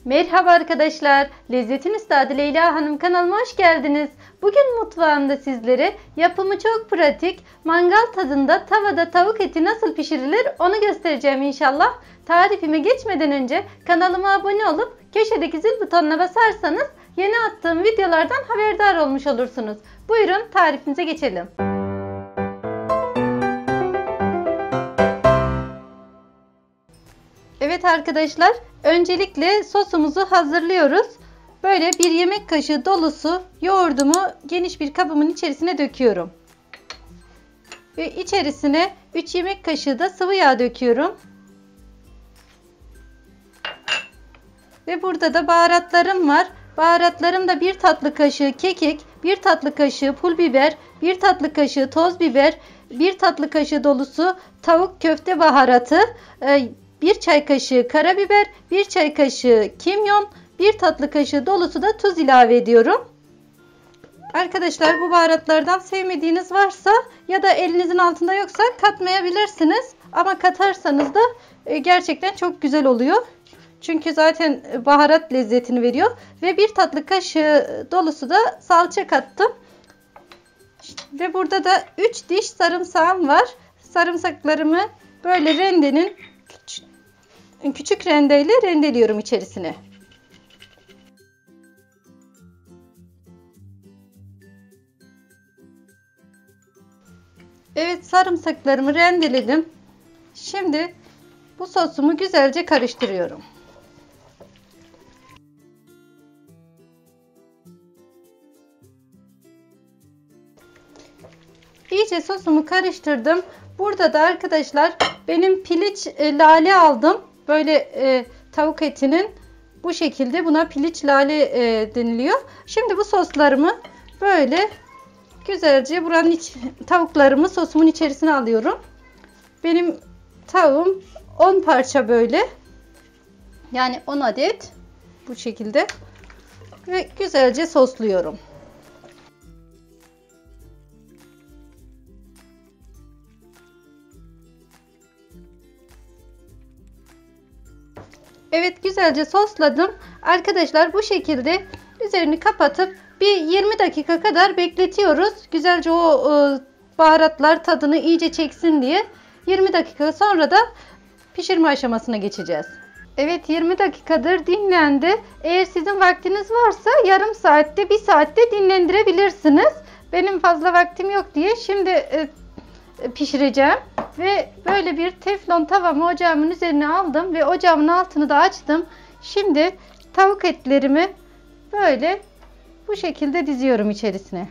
Merhaba arkadaşlar, Lezzetin Üstadı Leyla Hanım kanalıma hoş geldiniz. Bugün mutfağımda sizlere yapımı çok pratik, mangal tadında tavada tavuk eti nasıl pişirilir onu göstereceğim inşallah. Tarifime geçmeden önce kanalıma abone olup köşedeki zil butonuna basarsanız yeni attığım videolardan haberdar olmuş olursunuz. Buyurun tarifimize geçelim. Evet arkadaşlar, öncelikle sosumuzu hazırlıyoruz. Böyle bir yemek kaşığı dolusu yoğurdumu geniş bir kabımın içerisine döküyorum. Ve içerisine 3 yemek kaşığı da sıvı yağ döküyorum. Ve burada da baharatlarım var. Baharatlarım da 1 tatlı kaşığı kekik, 1 tatlı kaşığı pul biber, 1 tatlı kaşığı toz biber, 1 tatlı kaşığı dolusu tavuk köfte baharatı, 1 çay kaşığı karabiber, 1 çay kaşığı kimyon, 1 tatlı kaşığı dolusu da tuz ilave ediyorum. Arkadaşlar bu baharatlardan sevmediğiniz varsa ya da elinizin altında yoksa katmayabilirsiniz. Ama katarsanız da gerçekten çok güzel oluyor. Çünkü zaten baharat lezzetini veriyor. Ve 1 tatlı kaşığı dolusu da salça kattım. Ve burada da 3 diş sarımsağım var. Sarımsaklarımı böyle küçük rendeyle rendeliyorum içerisine. Evet, sarımsaklarımı rendeledim. Şimdi bu sosumu güzelce karıştırıyorum. İyice sosumu karıştırdım. Burada da arkadaşlar benim piliç lale aldım. Böyle tavuk etinin bu şekilde, buna piliç lale deniliyor. Şimdi bu soslarımı böyle güzelce tavuklarımı sosumun içerisine alıyorum. Benim tavuğum 10 parça böyle. Yani 10 adet bu şekilde. Ve güzelce sosluyorum. Evet, güzelce sosladım. Arkadaşlar bu şekilde üzerini kapatıp bir 20 dakika kadar bekletiyoruz. Güzelce o baharatlar tadını iyice çeksin diye. 20 dakika sonra da pişirme aşamasına geçeceğiz. Evet, 20 dakikadır dinlendi. Eğer sizin vaktiniz varsa yarım saatte 1 saatte dinlendirebilirsiniz. Benim fazla vaktim yok diye şimdi pişireceğim. Ve böyle bir teflon tavamı ocağımın üzerine aldım ve ocağımın altını da açtım. Şimdi tavuk etlerimi böyle bu şekilde diziyorum içerisine.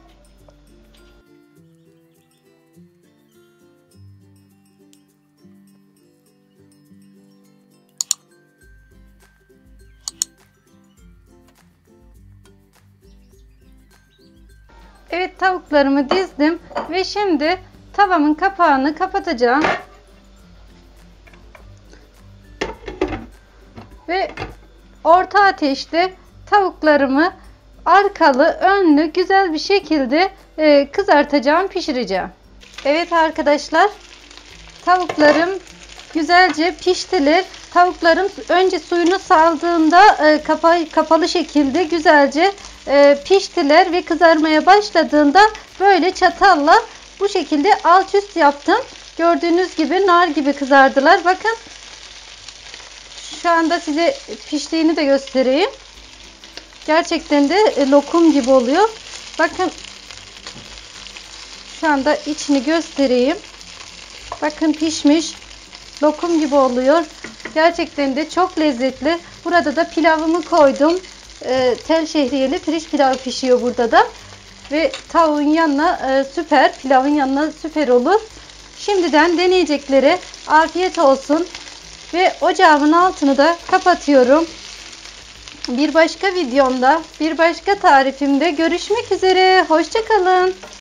Evet, tavuklarımı dizdim ve şimdi tavamın kapağını kapatacağım. Ve orta ateşte tavuklarımı arkalı önlü güzel bir şekilde kızartacağım, pişireceğim. Evet arkadaşlar, tavuklarım güzelce piştiler. Tavuklarım önce suyunu saldığında kapalı şekilde güzelce piştiler ve kızarmaya başladığında böyle çatalla bu şekilde alt üst yaptım. Gördüğünüz gibi nar gibi kızardılar. Bakın şu anda size piştiğini de göstereyim. Gerçekten de lokum gibi oluyor. Bakın şu anda içini göstereyim. Bakın pişmiş. Lokum gibi oluyor. Gerçekten de çok lezzetli. Burada da pilavımı koydum. Tel şehriyeli pirinç pilavı pişiyor burada da. Ve tavuğun yanına süper, pilavın yanına süper olur. Şimdiden deneyeceklere afiyet olsun. Ve ocağımın altını da kapatıyorum. Bir başka videomda, bir başka tarifimde görüşmek üzere. Hoşça kalın.